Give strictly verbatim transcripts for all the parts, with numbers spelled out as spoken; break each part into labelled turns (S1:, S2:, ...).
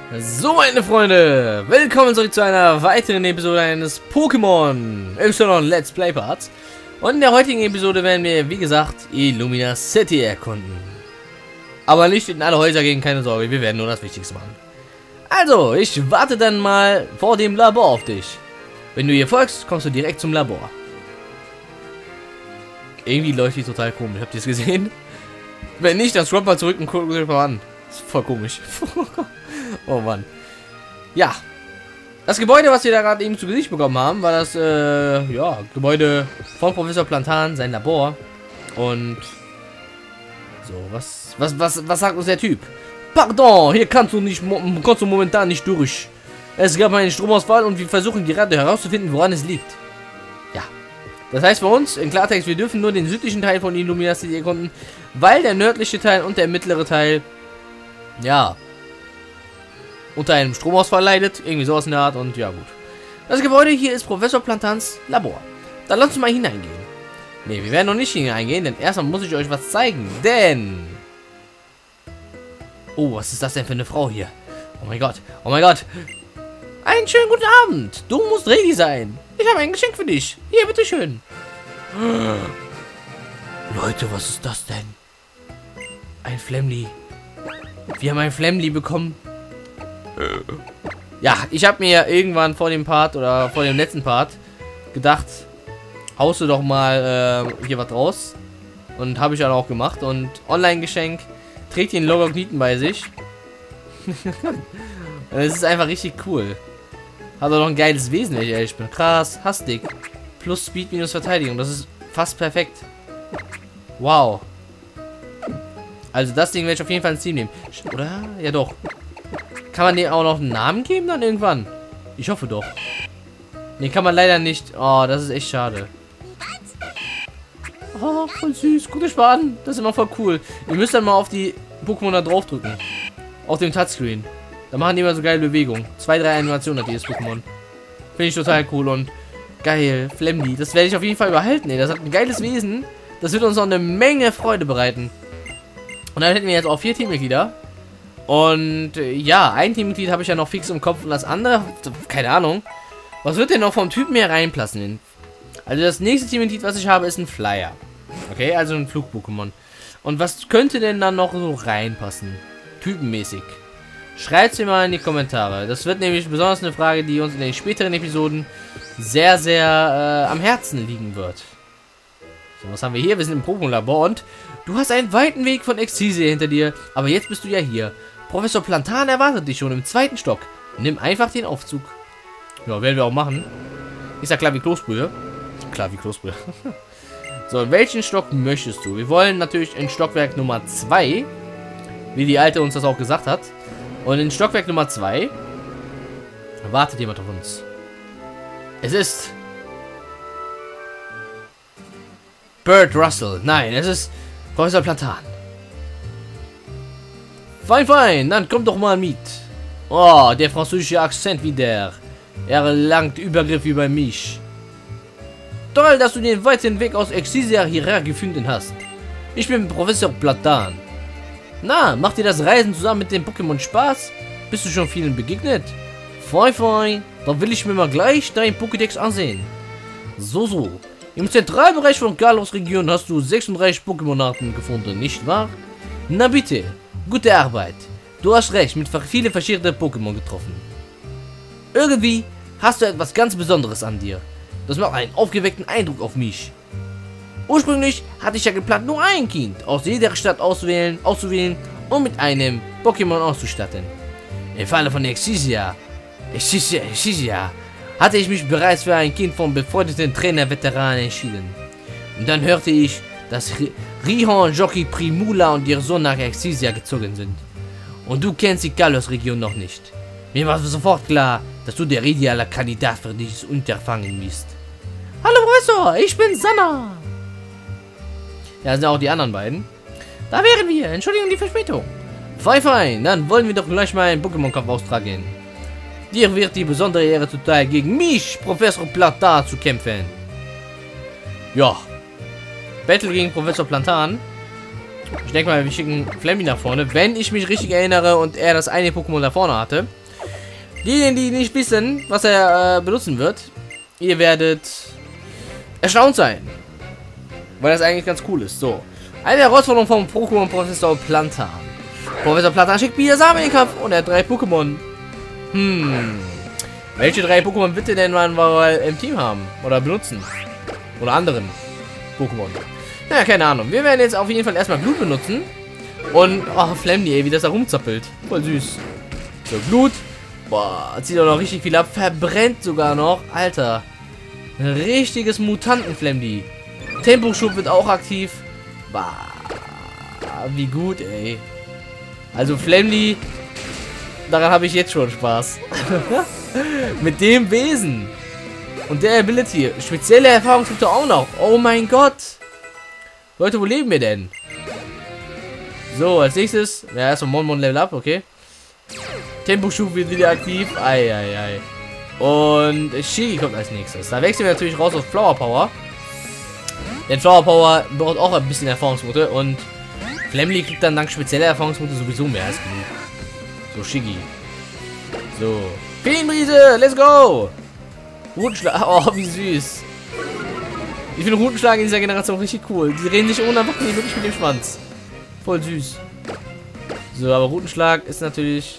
S1: So, meine Freunde, willkommen zurück zu einer weiteren Episode eines Pokémon Y Let's Play Parts. Und in der heutigen Episode werden wir, wie gesagt, Illumina City erkunden. Aber nicht in alle Häuser gehen, keine Sorge, wir werden nur das Wichtigste machen. Also, ich warte dann mal vor dem Labor auf dich. Wenn du hier folgst, kommst du direkt zum Labor. Irgendwie läuft die total komisch, habt ihr es gesehen? Wenn nicht, dann scrollt mal zurück und guckt euch mal an. Das ist voll komisch. Oh Mann. Ja. Das Gebäude, was wir da gerade eben zu Gesicht bekommen haben, war das äh, ja, Gebäude von Professor Plantan, sein Labor. Und so, was, was, was, was sagt uns der Typ? Pardon, hier kannst du nicht, kommst du momentan nicht durch. Es gab einen Stromausfall und wir versuchen gerade herauszufinden, woran es liegt. Ja. Das heißt für uns, in Klartext, wir dürfen nur den südlichen Teil von Illumina City erkunden, weil der nördliche Teil und der mittlere Teil, ja, unter einem Stromausfall leidet, irgendwie sowas in der Art und ja gut. Das Gebäude hier ist Professor Plantans Labor. Dann lasst uns mal hineingehen. Ne, wir werden noch nicht hineingehen, denn erstmal muss ich euch was zeigen, denn... Oh, was ist das denn für eine Frau hier? Oh mein Gott, oh mein Gott. Einen schönen guten Abend. Du musst ready sein. Ich habe ein Geschenk für dich. Hier, bitteschön. Leute, was ist das denn? Ein Flamly. Wir haben ein Flamly bekommen. Ja, ich habe mir irgendwann vor dem Part oder vor dem letzten Part gedacht, haust du doch mal äh, hier was raus. Und habe ich dann auch gemacht. Und Online-Geschenk trägt den Logogniten bei sich. Es ist einfach richtig cool. Hat auch noch ein geiles Wesen, wenn ich ehrlich bin. Krass, hastig. Plus Speed minus Verteidigung. Das ist fast perfekt. Wow. Also das Ding werde ich auf jeden Fall ins Team nehmen. Oder? Ja doch. Kann man dem auch noch einen Namen geben dann irgendwann? Ich hoffe doch. Den kann man leider nicht. Oh, das ist echt schade. Oh, voll süß. Guckt euch mal an. Das ist immer voll cool. Ihr müsst dann mal auf die Pokémon da drauf drücken. Auf dem Touchscreen. Da machen die immer so geile Bewegungen. Zwei, drei Animationen hat dieses Pokémon. Finde ich total cool und geil. Flamly. Das werde ich auf jeden Fall behalten, ey. Das hat ein geiles Wesen. Das wird uns noch eine Menge Freude bereiten. Und dann hätten wir jetzt auch vier Teammitglieder. Und äh, ja, ein Teammitglied habe ich ja noch fix im Kopf und das andere, keine Ahnung. Was wird denn noch vom Typen her reinpassen? Also das nächste Teammitglied, was ich habe, ist ein Flyer. Okay, also ein Flug-Pokémon. Und was könnte denn dann noch so reinpassen? Typenmäßig. Schreibt es mir mal in die Kommentare. Das wird nämlich besonders eine Frage, die uns in den späteren Episoden sehr, sehr äh, am Herzen liegen wird. So, was haben wir hier? Wir sind im Pokémon-Labor und du hast einen weiten Weg von Excesia hinter dir, aber jetzt bist du ja hier. Professor Plantan erwartet dich schon im zweiten Stock. Nimm einfach den Aufzug. Ja, werden wir auch machen. Ist ja klar wie Kloßbrühe. Klar wie Kloßbrühe. So, in welchen Stock möchtest du? Wir wollen natürlich in Stockwerk Nummer zwei, wie die Alte uns das auch gesagt hat. Und in Stockwerk Nummer zwei wartet jemand auf uns. Es ist Bert Russell. Nein, es ist Professor Plantan. Fein, fein, dann komm doch mal mit. Oh, der französische Akzent wieder. Er erlangt Übergriff über mich. Toll, dass du den weiten Weg aus Excesia hierher gefunden hast. Ich bin Professor Plantan. Na, macht dir das Reisen zusammen mit dem Pokémon Spaß? Bist du schon vielen begegnet? Fein, fein, dann will ich mir mal gleich dein Pokédex ansehen. So, so. Im Zentralbereich von Kalos Region hast du sechsunddreißig Pokémon-Arten gefunden, nicht wahr? Na bitte, gute Arbeit. Du hast recht, mit vielen verschiedenen Pokémon getroffen. Irgendwie hast du etwas ganz Besonderes an dir. Das macht einen aufgeweckten Eindruck auf mich. Ursprünglich hatte ich ja geplant, nur ein Kind aus jeder Stadt auswählen, auszuwählen und mit einem Pokémon auszustatten. Im Falle von Excesia, Excesia, Excesia, hatte ich mich bereits für ein Kind vom befreundeten Trainer-Veteran entschieden. Und dann hörte ich, dass Rihan, Jockey, Primula und ihr Sohn nach Excesia gezogen sind. Und du kennst die Kalos-Region noch nicht. Mir war sofort klar, dass du der ideale Kandidat für dieses Unterfangen bist. Hallo Professor, ich bin Sanna. Ja, das sind auch die anderen beiden. Da wären wir. Entschuldigung die Verspätung. Fein, fein. Dann wollen wir doch gleich mal einen Pokémon-Kampf austragen. Dir wird die besondere Ehre zuteil, gegen mich, Professor Plantan, zu kämpfen. Ja. Battle gegen Professor Plantan. Ich denke mal, wir schicken Flammy nach vorne, wenn ich mich richtig erinnere und er das eine Pokémon da vorne hatte. Diejenigen, die nicht wissen, was er äh, benutzen wird, ihr werdet erstaunt sein. Weil das eigentlich ganz cool ist. So. Eine Herausforderung vom Pokémon Professor Plantan. Professor Plantan schickt Bisasam in den Kampf und er hat drei Pokémon. Hm. Welche drei Pokémon wird er denn mal im Team haben? Oder benutzen? Oder anderen Pokémon? Naja, keine Ahnung. Wir werden jetzt auf jeden Fall erstmal Glut benutzen. Und, oh, Flammy, ey, wie das da rumzappelt. Voll süß. So, Glut. Boah, zieht auch noch richtig viel ab. Verbrennt sogar noch. Alter. Ein richtiges Mutanten-Flammy. Temposchub wird auch aktiv. Bah, wie gut, ey. Also Flammy, daran habe ich jetzt schon Spaß. Mit dem Wesen. Und der Ability. Spezielle Erfahrungspunkte auch noch. Oh mein Gott. Leute, wo leben wir denn? So, als nächstes. Ja, erstmal Monmon Level Up, okay. Temposchub wird wieder aktiv. Ei, ei, ei. Und Shigi kommt als nächstes. Da wechseln wir natürlich raus auf Flower Power. Denn Flower Power braucht auch ein bisschen Erfahrungspunkte. Und Flammy kriegt dann dank spezieller Erfahrungspunkte sowieso mehr als genug. So, Shigi. So. Feenbrise, let's go! Rutenschlag. Oh, wie süß. Ich finde Rutenschlag in dieser Generation richtig cool. Die drehen sich ohne einfach nicht wirklich mit dem Schwanz. Voll süß. So, aber Rutenschlag ist natürlich...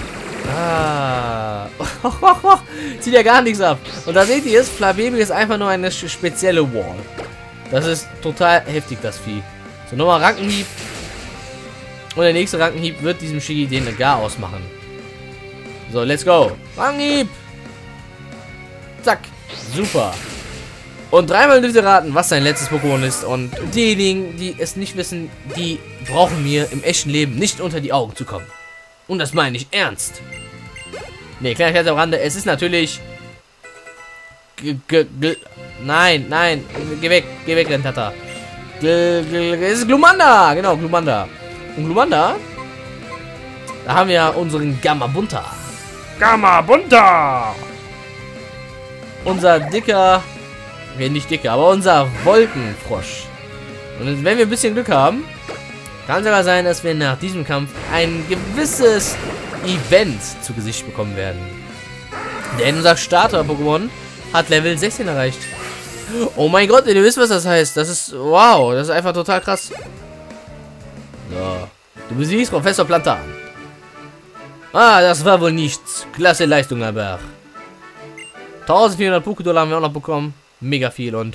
S1: Ah. Zieht ja gar nichts ab. Und da seht ihr es, Flabébé ist einfach nur eine spezielle Wall. Das ist total heftig, das Vieh. So, nochmal Rankenhieb. Und der nächste Rankenhieb wird diesem Shigi den gar ausmachen. So, let's go. Rankenhieb. Zack. Super. Und dreimal dürft ihr raten, was sein letztes Pokémon ist. Und diejenigen, die es nicht wissen, die brauchen mir im echten Leben nicht unter die Augen zu kommen. Und das meine ich ernst. Ne, Kleinigkeit am Rande. Es ist natürlich... G -g -g nein, nein. Geh weg. Geh weg, Rentata. Es ist Glumanda. Genau, Glumanda. Und Glumanda... Da haben wir unseren Gamabunta. Gamabunta! Unser dicker... Nee, nicht dicker, aber unser Wolkenfrosch. Und wenn wir ein bisschen Glück haben... Kann sogar sein, dass wir nach diesem Kampf ein gewisses Event zu Gesicht bekommen werden. Denn unser Starter-Pokémon hat Level sechzehn erreicht. Oh mein Gott, ihr wisst, was das heißt. Das ist, wow, das ist einfach total krass. So, du besiegst Professor Plantan. Ah, das war wohl nichts. Klasse Leistung, aber. eintausendvierhundert Poké-Dollar haben wir auch noch bekommen. Mega viel und...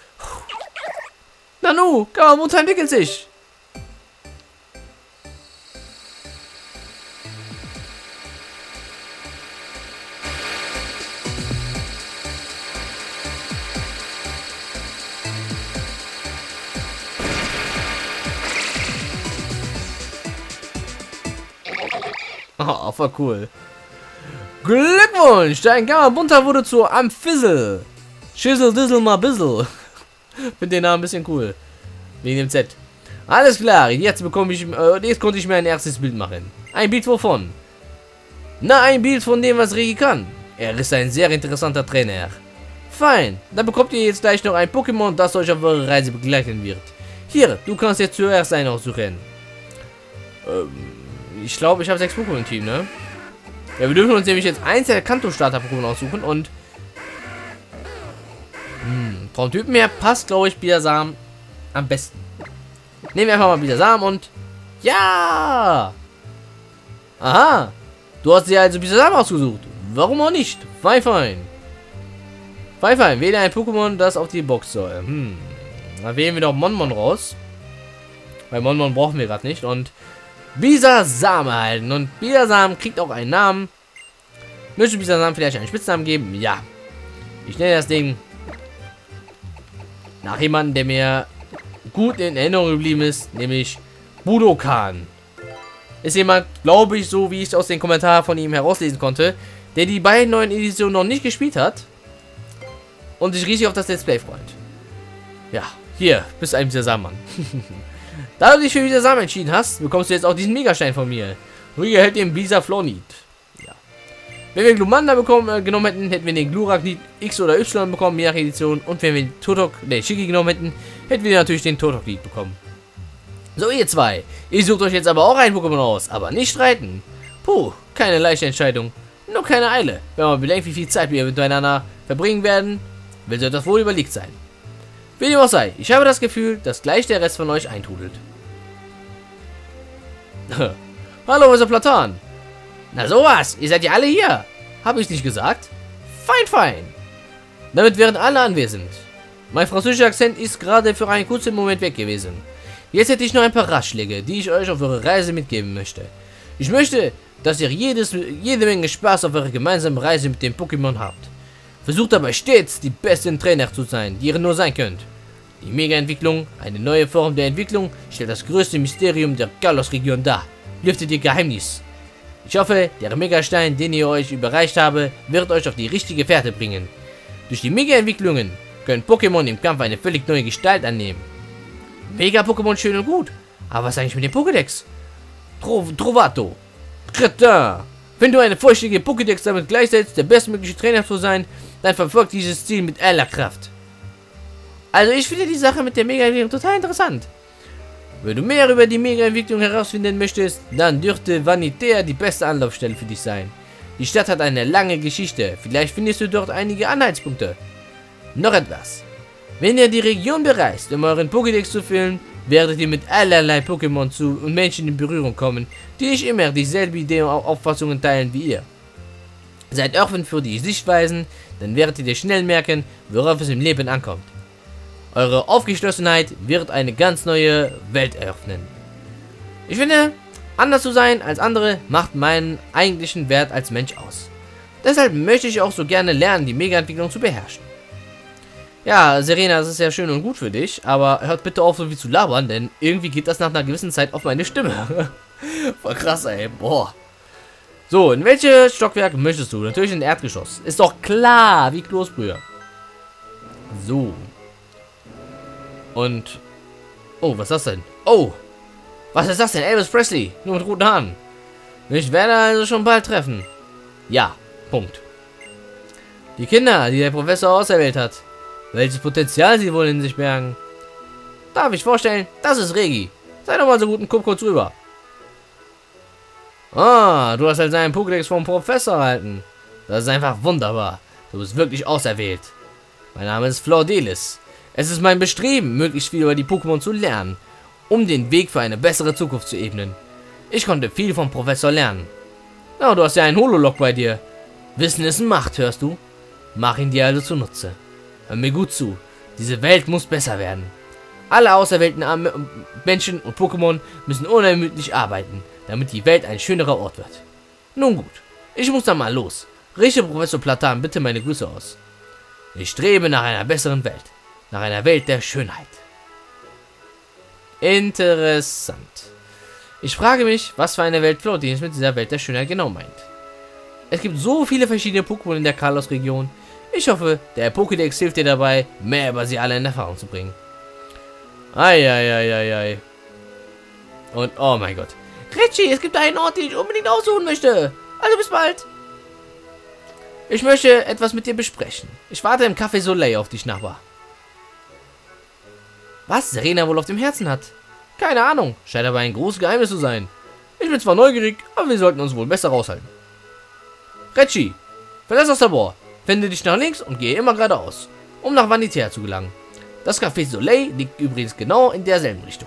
S1: Nanu, Gamabunta entwickelt sich. Oh, voll cool. Glückwunsch! Dein Gamabunta wurde zu Amphizzle. Schissel, Dissel, mal Bissel. Finde den Namen ein bisschen cool. Wegen dem Z. Alles klar, jetzt bekomme ich, äh, jetzt konnte ich mir ein erstes Bild machen. Ein Bild wovon? Na, ein Bild von dem, was Regi kann. Er ist ein sehr interessanter Trainer. Fein, dann bekommt ihr jetzt gleich noch ein Pokémon, das euch auf eure Reise begleiten wird. Hier, du kannst jetzt zuerst einen aussuchen. Ähm, ich glaube, ich habe sechs Pokémon im Team, ne? Ja, wir dürfen uns nämlich jetzt eins der Kanto-Starter-Pokémon aussuchen und... Hm, vom Typen her passt, glaube ich, Bisasam am besten. Nehmen wir einfach mal Bisasam und... Ja! Aha! Du hast dir also Bisasam ausgesucht. Warum auch nicht? Fein, fein. Fein, fein. Wähle ein Pokémon, das auf die Box soll. Hm. Dann wählen wir doch Monmon raus. Weil Monmon brauchen wir gerade nicht. Und Bisasam erhalten. Und Bisasam kriegt auch einen Namen. Möchte Bisasam vielleicht einen Spitznamen geben? Ja. Ich nenne das Ding nach jemandem, der mir gut in Erinnerung geblieben ist, nämlich Budokan. Ist jemand, glaube ich, so wie ich aus den Kommentaren von ihm herauslesen konnte, der die beiden neuen Editionen noch nicht gespielt hat und sich riesig auf das Let's Play freut. Ja, hier, bist ein Bisasam-Mann. Da du dich für Bisasam entschieden hast, bekommst du jetzt auch diesen Megastein von mir. Ruhig erhält den Bisaflornit. Ja. Wenn wir Glumanda bekommen, äh, genommen hätten, hätten wir den Gluraknit X oder Y bekommen, je nach Edition. Und wenn wir den Totok, ne, Shigi genommen hätten, hätten wir natürlich den Totoklid bekommen. So, ihr zwei. Ihr sucht euch jetzt aber auch ein Pokémon aus, aber nicht streiten. Puh, keine leichte Entscheidung. Nur keine Eile. Wenn man bedenkt, wie viel Zeit wir miteinander verbringen werden, wird euch das wohl überlegt sein. Wie dem auch sei, ich habe das Gefühl, dass gleich der Rest von euch eintrudelt. Hallo, Mister Platan. Na sowas, ihr seid ja alle hier. Habe ich nicht gesagt? Fein, fein. Damit wären alle anwesend. Mein französischer Akzent ist gerade für einen kurzen Moment weg gewesen. Jetzt hätte ich noch ein paar Ratschläge, die ich euch auf eure Reise mitgeben möchte. Ich möchte, dass ihr jedes, jede Menge Spaß auf eurer gemeinsamen Reise mit dem Pokémon habt. Versucht dabei stets, die besten Trainer zu sein, die ihr nur sein könnt. Die Mega-Entwicklung, eine neue Form der Entwicklung, stellt das größte Mysterium der Kalos-Region dar. Lüftet ihr Geheimnis. Ich hoffe, der Megastein, den ich euch überreicht habe, wird euch auf die richtige Fährte bringen. Durch die Mega-Entwicklungen können Pokémon im Kampf eine völlig neue Gestalt annehmen. Mega-Pokémon schön und gut, aber was eigentlich mit dem Pokédex? Tro Trovato. Cretin. Wenn du eine vollständige Pokédex damit gleichsetzt, der bestmögliche Trainer zu sein, dann verfolgt dieses Ziel mit aller Kraft. Also ich finde die Sache mit der Mega-Entwicklung total interessant. Wenn du mehr über die Mega-Entwicklung herausfinden möchtest, dann dürfte Vanitea die beste Anlaufstelle für dich sein. Die Stadt hat eine lange Geschichte, vielleicht findest du dort einige Anhaltspunkte. Noch etwas. Wenn ihr die Region bereist, um euren Pokédex zu füllen, werdet ihr mit allerlei Pokémon zu und Menschen in Berührung kommen, die nicht immer dieselbe Idee und Auffassungen teilen wie ihr. Seid offen für die Sichtweisen, dann werdet ihr schnell merken, worauf es im Leben ankommt. Eure Aufgeschlossenheit wird eine ganz neue Welt eröffnen. Ich finde, anders zu sein als andere macht meinen eigentlichen Wert als Mensch aus. Deshalb möchte ich auch so gerne lernen, die Mega-Entwicklung zu beherrschen. Ja, Serena, das ist ja schön und gut für dich, aber hört bitte auf, so viel zu labern, denn irgendwie geht das nach einer gewissen Zeit auf meine Stimme. Voll krass, ey. Boah. So, in welches Stockwerk möchtest du? Natürlich in Erdgeschoss. Ist doch klar, wie Kloßbrühe. So. Und... Oh, was ist das denn? Oh! Was ist das denn? Elvis Presley. Nur mit roten Haaren. Ich werde also schon bald treffen. Ja. Punkt. Die Kinder, die der Professor auserwählt hat. Welches Potenzial sie wohl in sich bergen. Darf ich vorstellen? Das ist Regi. Sei doch mal so gut und guck kurz rüber. Ah, du hast also einen Pokédex vom Professor erhalten. Das ist einfach wunderbar. Du bist wirklich auserwählt. Mein Name ist Flordelis. Es ist mein Bestreben, möglichst viel über die Pokémon zu lernen, um den Weg für eine bessere Zukunft zu ebnen. Ich konnte viel vom Professor lernen. Na, du hast ja einen Hololog bei dir. Wissen ist Macht, hörst du? Mach ihn dir also zunutze. Hör mir gut zu. Diese Welt muss besser werden. Alle auserwählten Menschen und Pokémon müssen unermüdlich arbeiten, damit die Welt ein schönerer Ort wird. Nun gut, ich muss dann mal los. Richte Professor Platan bitte meine Grüße aus. Ich strebe nach einer besseren Welt. Nach einer Welt der Schönheit. Interessant. Ich frage mich, was für eine Welt Flordelis mit dieser Welt der Schönheit genau meint. Es gibt so viele verschiedene Pokémon in der Kalos-Region. Ich hoffe, der Pokédex hilft dir dabei, mehr über sie alle in Erfahrung zu bringen. Eieieiei. Und oh mein Gott. Richie, es gibt einen Ort, den ich unbedingt aussuchen möchte. Also bis bald. Ich möchte etwas mit dir besprechen. Ich warte im Café Soleil auf dich, Nachbar. Was Serena wohl auf dem Herzen hat? Keine Ahnung. Scheint aber ein großes Geheimnis zu sein. Ich bin zwar neugierig, aber wir sollten uns wohl besser raushalten. Richie, verlass das Labor. Wende dich nach links und gehe immer geradeaus, um nach Vanitea zu gelangen. Das Café Soleil liegt übrigens genau in derselben Richtung.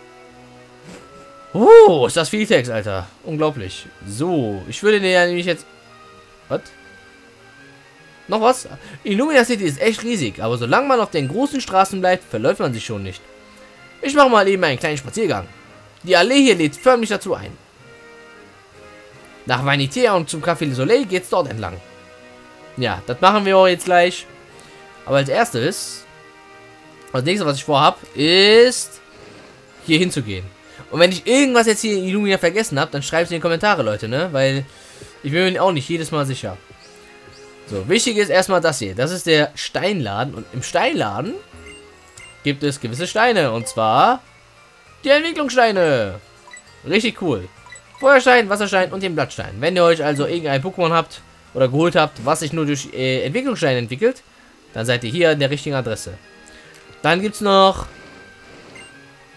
S1: Oh, ist das viel Text, Alter. Unglaublich. So, ich würde dir ja nämlich jetzt... Was? Noch was? Illumina City ist echt riesig, aber solange man auf den großen Straßen bleibt, verläuft man sich schon nicht. Ich mache mal eben einen kleinen Spaziergang. Die Allee hier lädt förmlich dazu ein. Nach Vanitea und zum Café Soleil geht's dort entlang. Ja, das machen wir auch jetzt gleich. Aber als erstes, als nächstes, was ich vorhab, ist hier hinzugehen. Und wenn ich irgendwas jetzt hier in Illumina vergessen habe, dann schreibt es in die Kommentare, Leute, ne? Weil ich bin mir auch nicht jedes Mal sicher. So, wichtig ist erstmal das hier. Das ist der Steinladen. Und im Steinladen gibt es gewisse Steine. Und zwar die Entwicklungssteine. Richtig cool. Feuerstein, Wasserstein und den Blattstein. Wenn ihr euch also irgendein Pokémon habt oder geholt habt, was sich nur durch äh, Entwicklungssteine entwickelt, dann seid ihr hier an der richtigen Adresse. Dann gibt es noch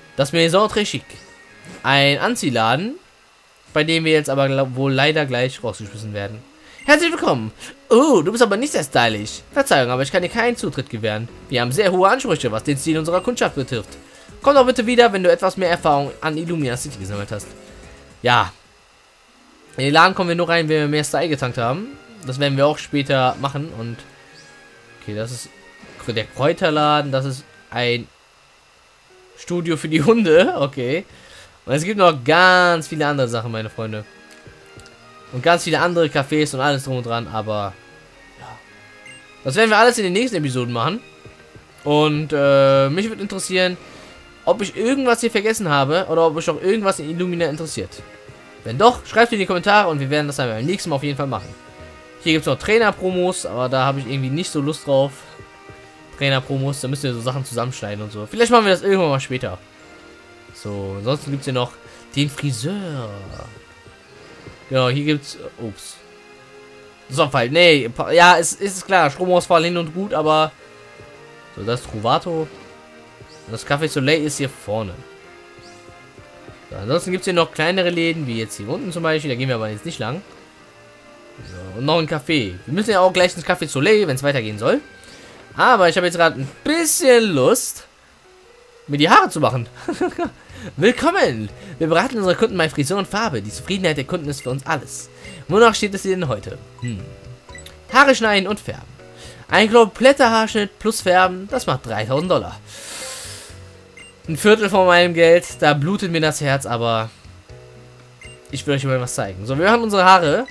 S1: Das Maison très chic. Ein Anziehladen, bei dem wir jetzt aber wohl leider gleich rausgeschmissen werden. Herzlich willkommen. Oh, du bist aber nicht sehr stylisch. Verzeihung, aber ich kann dir keinen Zutritt gewähren. Wir haben sehr hohe Ansprüche, was den Stil unserer Kundschaft betrifft. Komm doch bitte wieder, wenn du etwas mehr Erfahrung an Illumina City gesammelt hast. Ja. In den Laden kommen wir nur rein, wenn wir mehr Style getankt haben. Das werden wir auch später machen. Und okay, das ist der Kräuterladen. Das ist ein Studio für die Hunde. Okay. Und es gibt noch ganz viele andere Sachen, meine Freunde. Und ganz viele andere Cafés und alles drum und dran. Aber ja, das werden wir alles in den nächsten Episoden machen. Und äh, mich würde interessieren, ob ich irgendwas hier vergessen habe oder ob euch auch irgendwas in Illumina interessiert. Wenn doch, schreibt es in die Kommentare und wir werden das dann beim nächsten Mal auf jeden Fall machen. Hier gibt es noch Trainer-Promos, aber da habe ich irgendwie nicht so Lust drauf. Trainer-Promos, da müssen wir so Sachen zusammenschneiden und so. Vielleicht machen wir das irgendwann mal später. So, ansonsten gibt es hier noch den Friseur. Genau, hier gibt es... Ups. Sorgfalt, nee, ja, es ist klar, Stromausfall hin und gut, aber... So, das ist Trovato. Das Café Soleil ist hier vorne. So, ansonsten gibt es hier noch kleinere Läden, wie jetzt hier unten zum Beispiel. Da gehen wir aber jetzt nicht lang. So, und noch ein Café. Wir müssen ja auch gleich ins Café Soleil, wenn es weitergehen soll. Aber ich habe jetzt gerade ein bisschen Lust, mir die Haare zu machen. Willkommen! Wir beraten unsere Kunden bei Frisur und Farbe. Die Zufriedenheit der Kunden ist für uns alles. Wonach steht es Ihnen heute? Hm. Haare schneiden und färben. Ein kompletter Haarschnitt plus Färben, das macht dreitausend Dollar. Ein Viertel von meinem Geld, da blutet mir das Herz, aber ich will euch mal was zeigen. So, wir machen unsere Haare.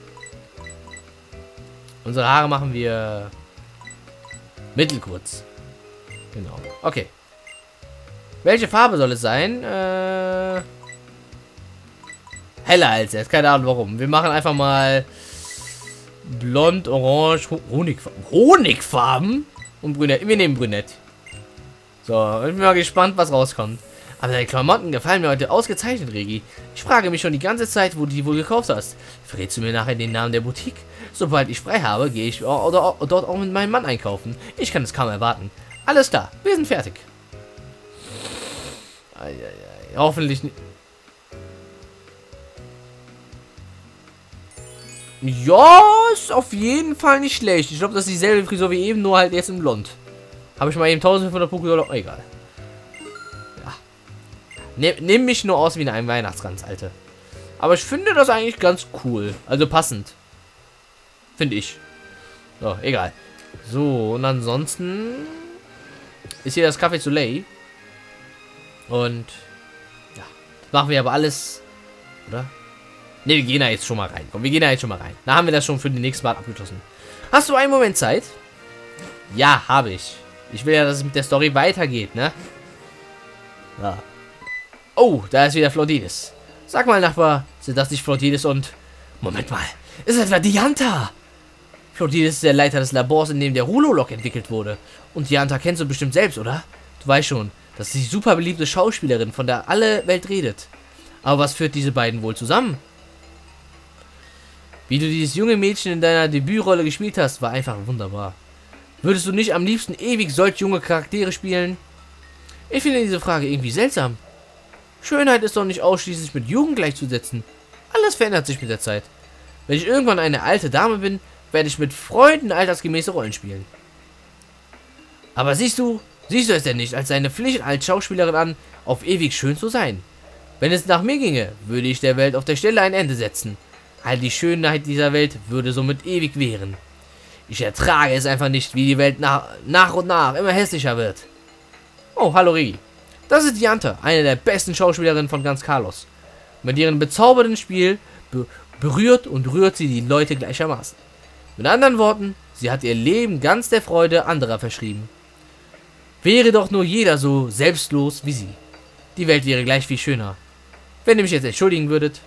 S1: Unsere Haare machen wir mittelkurz. Genau. Okay. Welche Farbe soll es sein? Äh, heller als jetzt. Keine Ahnung warum. Wir machen einfach mal blond, orange, Honigfarben. Honigfarben? Und brünett. Wir nehmen brünett. So, ich bin mal gespannt, was rauskommt. Aber deine Klamotten gefallen mir heute ausgezeichnet, Regi. Ich frage mich schon die ganze Zeit, wo du die wohl gekauft hast. Verrätst du mir nachher den Namen der Boutique? Sobald ich frei habe, gehe ich oder, oder, dort auch mit meinem Mann einkaufen. Ich kann es kaum erwarten. Alles klar, wir sind fertig. Eieiei, hoffentlich nicht. Ja, ist auf jeden Fall nicht schlecht. Ich glaube, das ist dieselbe Frisur wie eben, nur halt jetzt in blond. Habe ich mal eben eintausendfünfhundert Pokédollar. Oh, egal. Ja. Ne, nimm mich nur aus wie ein Weihnachtskranz, Alter. Aber ich finde das eigentlich ganz cool. Also passend. Finde ich. So, egal. So, und ansonsten ist hier das Café Soleil. Und ja, das machen wir aber alles, oder? Ne, wir gehen da jetzt schon mal rein. Komm, wir gehen da jetzt schon mal rein. Da haben wir das schon für den nächsten Mal abgeschlossen. Hast du einen Moment Zeit? Ja, habe ich. Ich will ja, dass es mit der Story weitergeht, ne? Ja. Oh, da ist wieder Flordelis. Sag mal, Nachbar, sind das nicht Flordelis und... Moment mal, ist das etwa Dianta? Flordelis ist der Leiter des Labors, in dem der Rulolok entwickelt wurde. Und Dianta kennst du bestimmt selbst, oder? Du weißt schon, das ist die super beliebte Schauspielerin, von der alle Welt redet. Aber was führt diese beiden wohl zusammen? Wie du dieses junge Mädchen in deiner Debütrolle gespielt hast, war einfach wunderbar. Würdest du nicht am liebsten ewig solch junge Charaktere spielen? Ich finde diese Frage irgendwie seltsam. Schönheit ist doch nicht ausschließlich mit Jugend gleichzusetzen. Alles verändert sich mit der Zeit. Wenn ich irgendwann eine alte Dame bin, werde ich mit Freuden altersgemäße Rollen spielen. Aber siehst du, siehst du es denn nicht als deine Pflicht als Schauspielerin an, auf ewig schön zu sein? Wenn es nach mir ginge, würde ich der Welt auf der Stelle ein Ende setzen. All die Schönheit dieser Welt würde somit ewig währen. Ich ertrage es einfach nicht, wie die Welt nach, nach und nach immer hässlicher wird. Oh, hallo Regi. Das ist Dianta, eine der besten Schauspielerinnen von ganz Carlos. Mit ihrem bezaubernden Spiel be berührt und rührt sie die Leute gleichermaßen. Mit anderen Worten, sie hat ihr Leben ganz der Freude anderer verschrieben. Wäre doch nur jeder so selbstlos wie sie. Die Welt wäre gleich viel schöner. Wenn ihr mich jetzt entschuldigen würdet.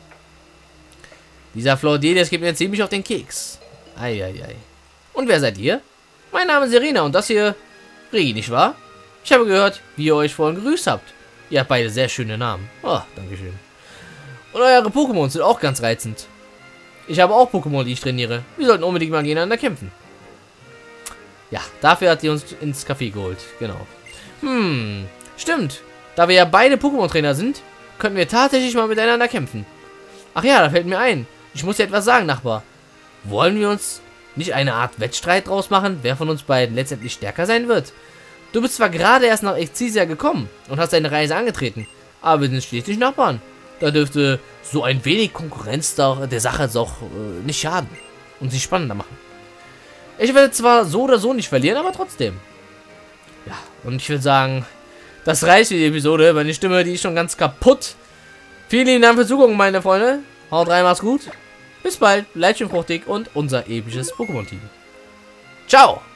S1: Dieser Flordelis geht mir ziemlich auf den Keks. Eieiei. Und wer seid ihr? Mein Name ist Serena und das hier... Regi, nicht wahr? Ich habe gehört, wie ihr euch vorhin gegrüßt habt. Ihr habt beide sehr schöne Namen. Oh, dankeschön. Und eure Pokémon sind auch ganz reizend. Ich habe auch Pokémon, die ich trainiere. Wir sollten unbedingt mal gegeneinander kämpfen. Ja, dafür hat sie uns ins Café geholt. Genau. Hm, stimmt. Da wir ja beide Pokémon-Trainer sind, könnten wir tatsächlich mal miteinander kämpfen. Ach ja, da fällt mir ein. Ich muss dir etwas sagen, Nachbar. Wollen wir uns nicht eine Art Wettstreit draus machen, wer von uns beiden letztendlich stärker sein wird? Du bist zwar gerade erst nach Excelsior gekommen und hast deine Reise angetreten, aber wir sind schließlich Nachbarn. Da dürfte so ein wenig Konkurrenz der Sache doch äh, nicht schaden und sie spannender machen. Ich werde zwar so oder so nicht verlieren, aber trotzdem. Ja, und ich will sagen, das reicht für die Episode. Meine Stimme, die ist schon ganz kaputt. Vielen lieben Dank fürs Zugucken, meine Freunde. Haut rein, macht's gut. Bis bald, bleibt schön fruchtig und unser episches Pokémon-Team. Ciao!